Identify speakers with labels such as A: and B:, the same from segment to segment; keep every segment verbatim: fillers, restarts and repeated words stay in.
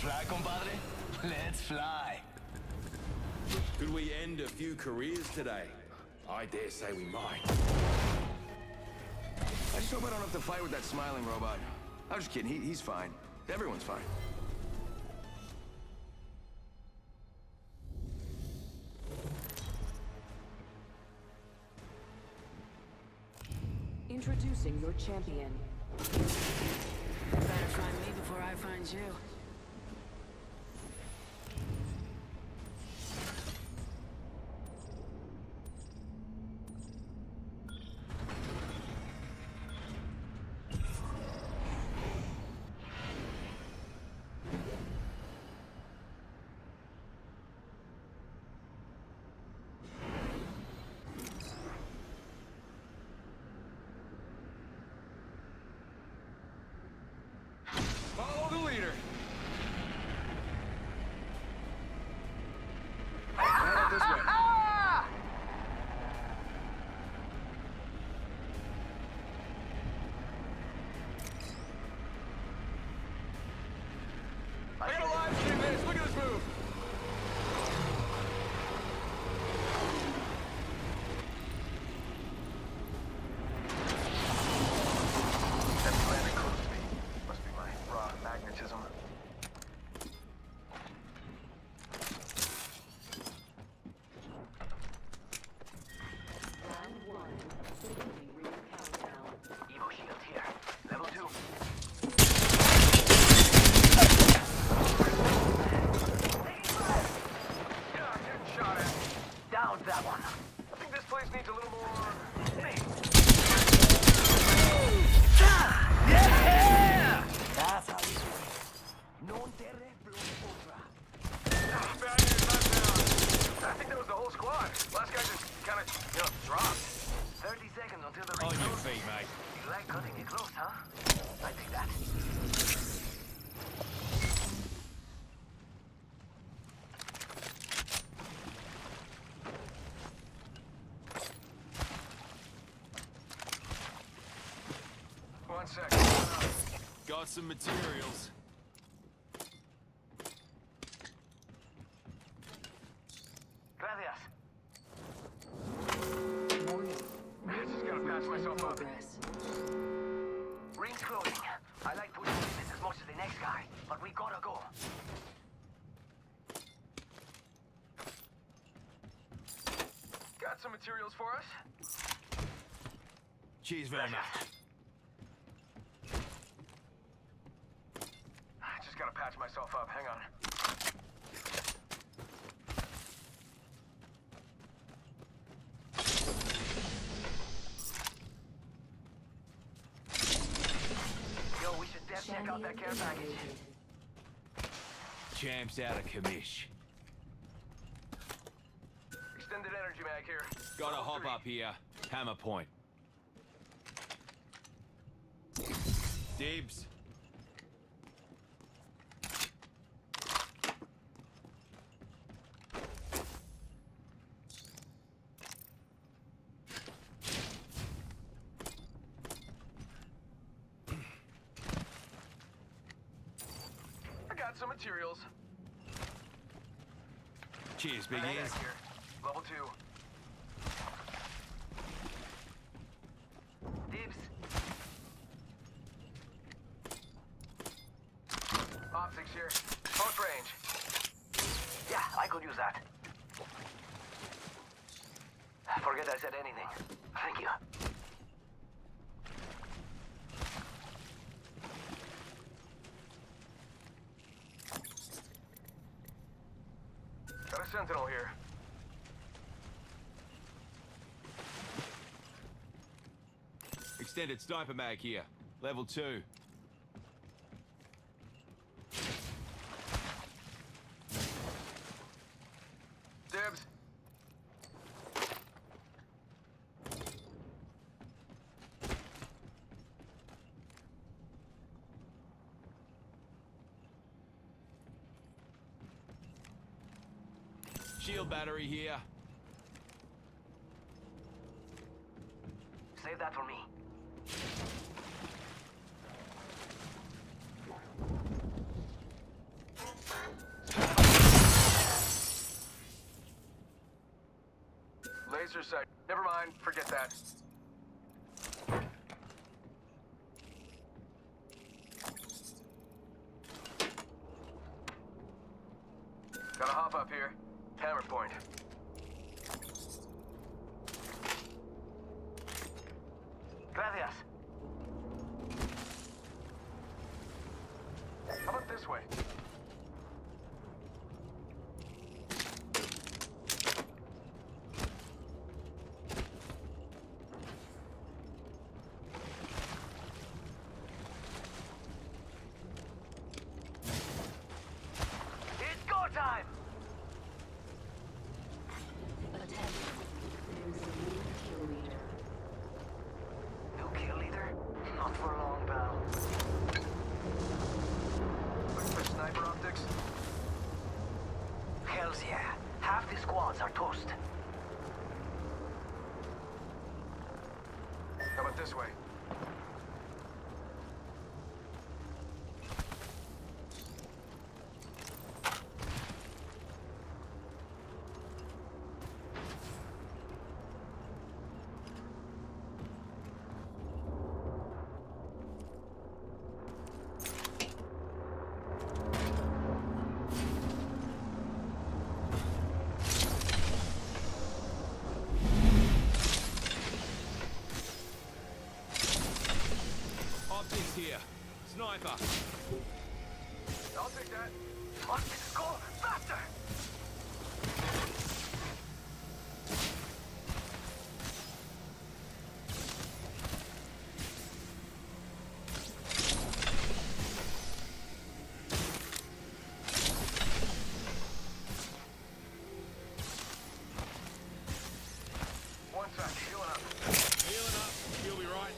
A: fly, compadre? Let's fly.
B: Could we end a few careers today? I dare say we might.
C: I just hope I don't have to fight with that smiling robot. I was just kidding. He, he's fine. Everyone's fine.
D: Introducing your champion.
E: You better find me before I find you.
B: Follow the leader.
C: Right this way.
B: I gotta live stream this. Look at this move.
F: That planet close to me. Must be my raw magnetism.
D: Round one. Beginning ring countdown.
F: Evo shield here. Level two. Yeah, getting shot at. Down that one. I think this place needs a little more.
A: That's how you do it. Non te replo otra.
F: Ah, bad news, I'm down. I think that was the whole squad. Last guy just kind of, you know, dropped. thirty seconds until the
B: On
F: ring
B: your
F: closes.
B: feet, mate.
F: You like cutting it close, huh? I think that. One second.
B: Got some materials.
F: Gracias.
D: Warning.
F: Just gotta patch myself up.
D: Progress.
F: Ring's closing. I like pushing this as much as the next guy, but we gotta go. Got some materials for us?
B: Cheers very much.
F: I just gotta patch myself up. Hang on. Yo, we should def check out that care package.
B: Champ's out of commish.
F: Extended energy mag here.
B: Gotta
F: Level
B: hop
F: three.
B: up here. Hammer point. Dibs.
F: I got some materials.
B: Cheers, big
F: Mag
B: ears.
F: here. Level two. Dibs. Optics here. Close range. Yeah, I could use that. Forget I said anything. Thank you. Got a sentinel here.
B: Extended sniper mag here. Level two.
F: Dibs.
B: Shield battery here.
F: Save that for me. Laser sight. Never mind, forget that. Gotta hop up here. Hammer point. Gracias. How about this way? It's go time!
D: Attention. There is a new kill leader.
F: New kill leader? Not for long, pal. Looking for sniper optics?
A: Hells yeah. Half the squads are toast.
F: How about this way?
B: Optics here. Sniper.
F: I'll take that. Must go faster! One sec, healing up.
B: Healing up. You'll be right.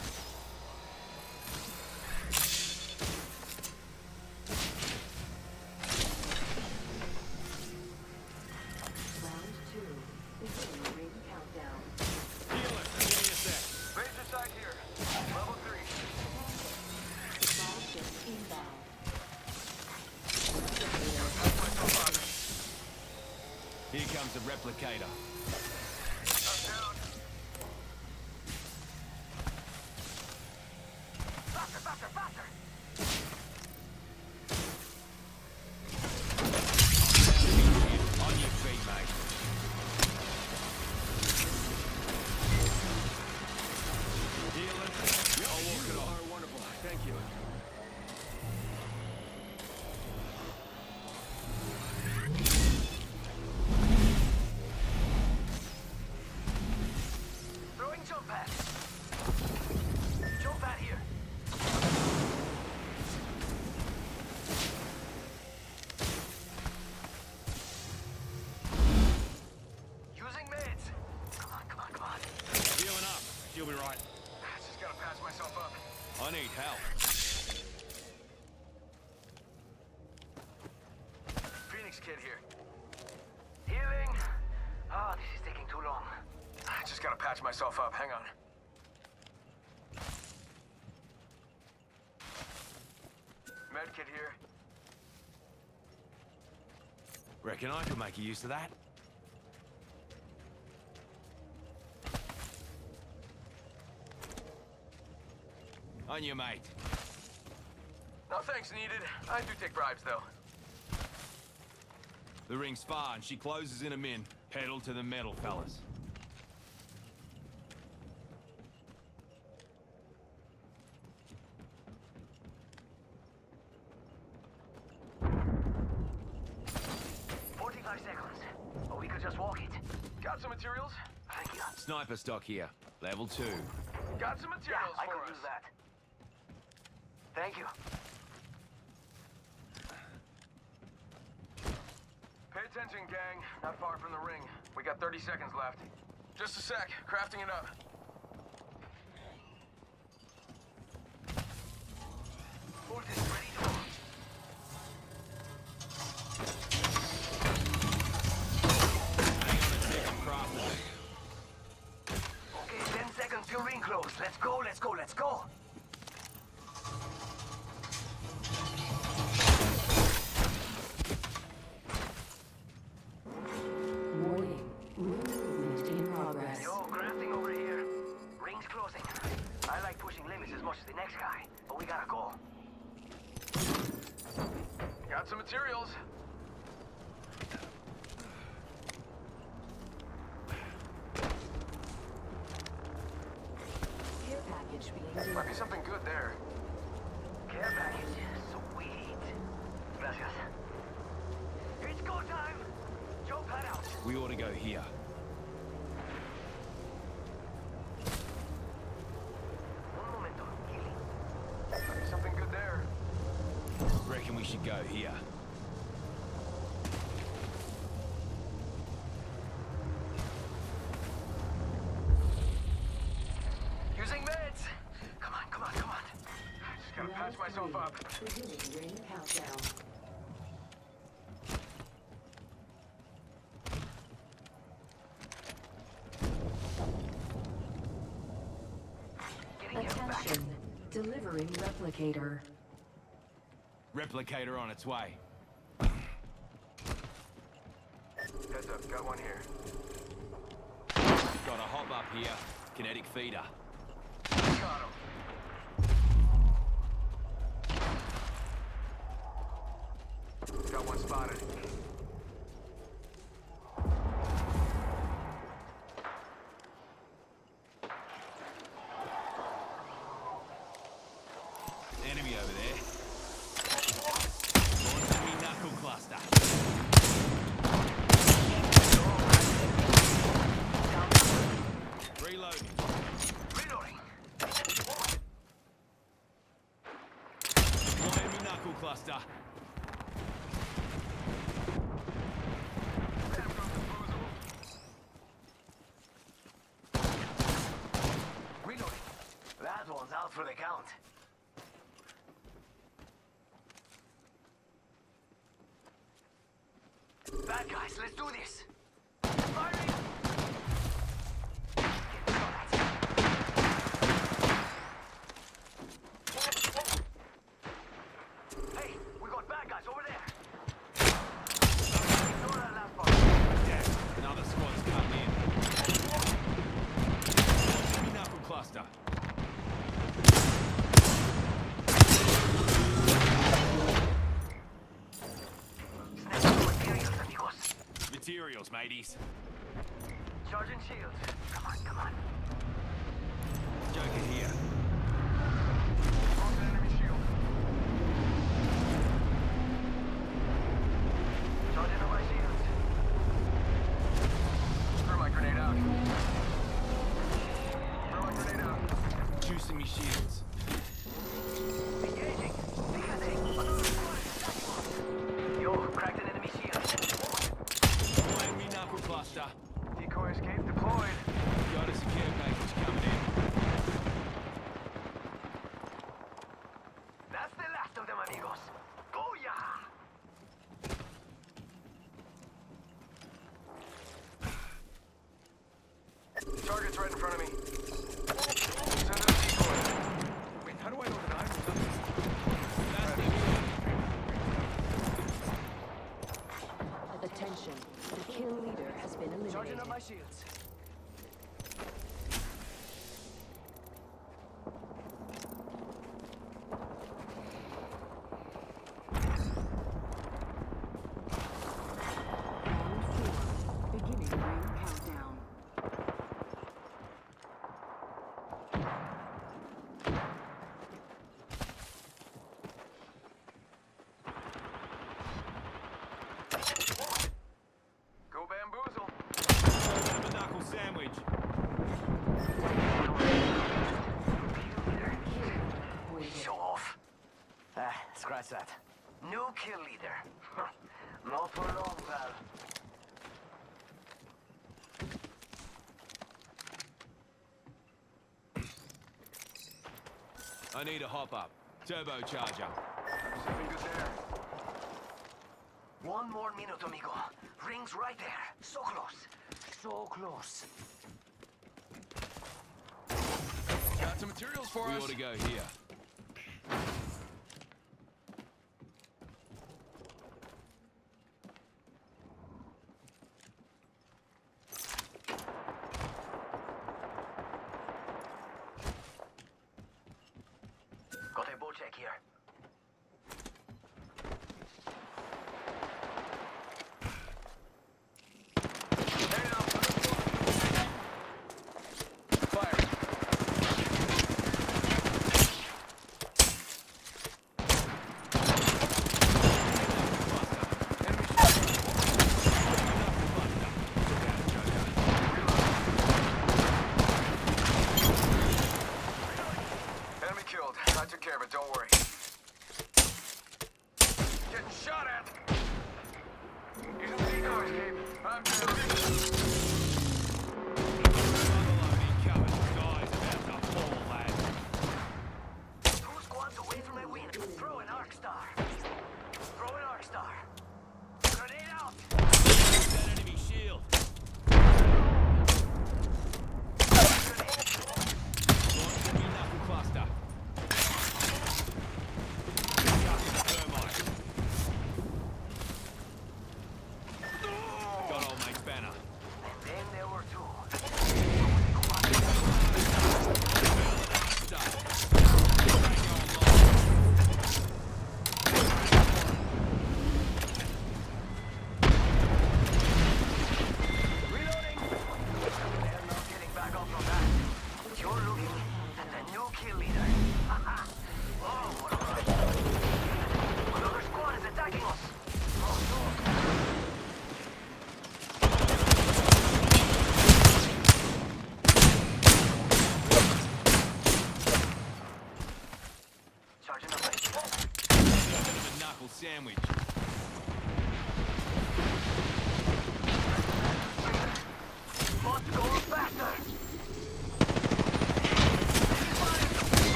D: Round two. Beginning ring countdown.
B: Healing. Give me a sec.
F: Razor sight here. Level three.
D: Bomb ship inbound.
F: Patch myself up.
B: Here comes the replicator.
F: I'm down. Faster, faster, faster!
B: On your feet, mate. Healing. I'll walk it off.
C: Oh, wonderful. Thank you.
F: Throwing jump pad. Jump pad here. Using meds. Come on, come on, come on.
B: Healing up. You'll be right.
F: Just gotta patch myself up.
B: I need help.
F: Phoenix kid here.
A: Healing. Ah, this is taking too long.
F: Just gotta patch myself up. Hang on. Med kit here.
B: Reckon I could make a use of that. On you, mate.
F: No thanks needed. I do take bribes though.
B: The ring's far and she closes in a min. Pedal to the metal, fellas.
A: forty-five seconds. Or we could just walk it.
F: Got some materials?
A: Thank you.
B: Sniper stock here. Level two.
F: Got some
A: Yeah,
F: materials
A: I
F: for
A: could
F: us.
A: use that. Thank you.
F: Pay attention, gang. Not far from the ring. We got thirty seconds left. Just a sec. Crafting it up.
A: Ult is ready to go.
B: Hang on a second, crafting it.
A: Okay, ten seconds till ring close. Let's go, let's go, let's go.
D: Warning. Room movement in
F: like pushing limits as much as the next guy, but we gotta go. Got some materials.
D: Care package being delivered.
F: Might be something good there. Care package. Sweet. Gracias. It's go time! Joe, pad out.
B: We ought to go here.
F: Un momento, Gilly. Might be something good there.
B: Reckon we should go here.
F: Using meds! Come on, come on, come on. Just gotta patch
D: Round
F: myself
D: three.
F: up.
D: Beginning ring countdown.
F: Getting him back.
D: Attention. Delivering replicator.
B: Replicator on its way.
F: Heads up, got one here.
B: Got a hop up here. Kinetic feeder.
F: Got him. Got one spotted.
B: Enemy over there. Launching me knuckle cluster. Reloading.
F: Reloading.
B: Flying me knuckle cluster.
F: Reloading. That one's out for the count. Bad guys, let's do this. Firing. Get shot at. Hey, we got bad guys over there. Ignore that last part.
B: Yeah, another squad's coming in. Launching me knuckle cluster.
F: Materials, amigos.
B: Materials, mateys.
F: Sergeant Shields. Come on, come on.
B: Joker here.
F: Lost an enemy shield. Sergeant on my shields. Throw my grenade out. Throw my grenade out.
B: Juicing me shields.
F: Engaging. Fíjate. Another squad. Yo, cracked an enemy shield.
B: Flying me knuckle cluster.
F: Decoy escape deployed.
B: Got a secure package coming in.
F: That's the last of them, amigos. Booyah! Target's right in front of me. Send it a decoy. Wait, how do I know that I'm
D: Attention. The kill leader has been eliminated.
F: Charging up my shields.
D: Round four. Beginning ring countdown.
F: Go bamboozle.
B: Bit of a knuckle sandwich.
F: Show off. Ah, scratch that. New kill leader. Not for long, pal.
B: I need a hop up. Turbocharger.
F: Something good there. One more minute, amigo. Ring's right there. So close. So close.
C: Got some materials for
B: We
C: us.
B: ought to go here.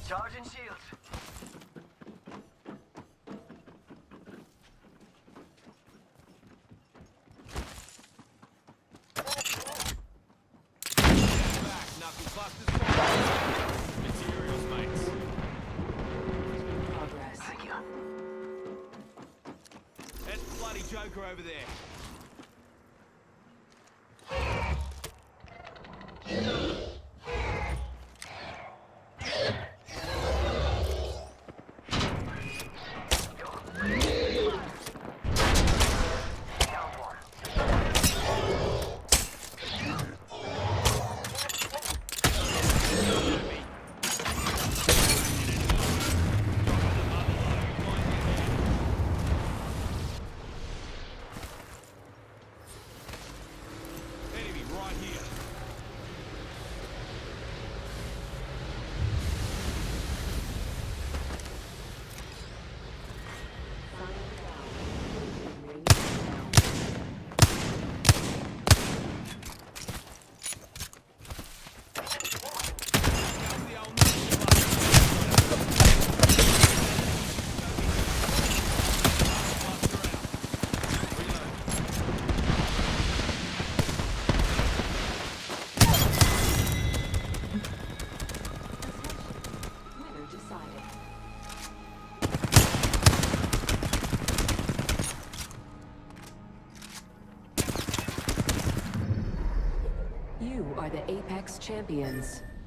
F: Charging shields.
B: Back, knuckle busters. Materials, mates.
E: Progress.
F: Thank you.
B: That's the bloody Joker over there.
F: Down one.
B: Enemy right here. How's the old knuckle buster out? Reload.
D: Winner decided.
E: You are the Apex Champions.